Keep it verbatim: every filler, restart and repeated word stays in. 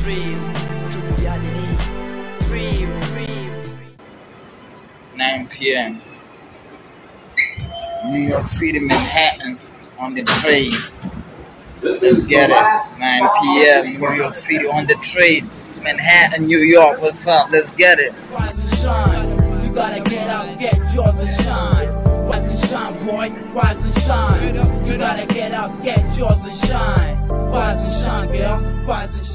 dreams to reality. Dreams, dreams. nine p m New York City, Manhattan, on the train. Let's get it. nine p m New York City on the train. Manhattan, New York. What's up? Let's get it. Rise and shine. You gotta get up, get yours and shine. Rise and shine, boy. Rise and shine. You gotta get up, get yours and shine. Rise and shine, girl. Rise and shine.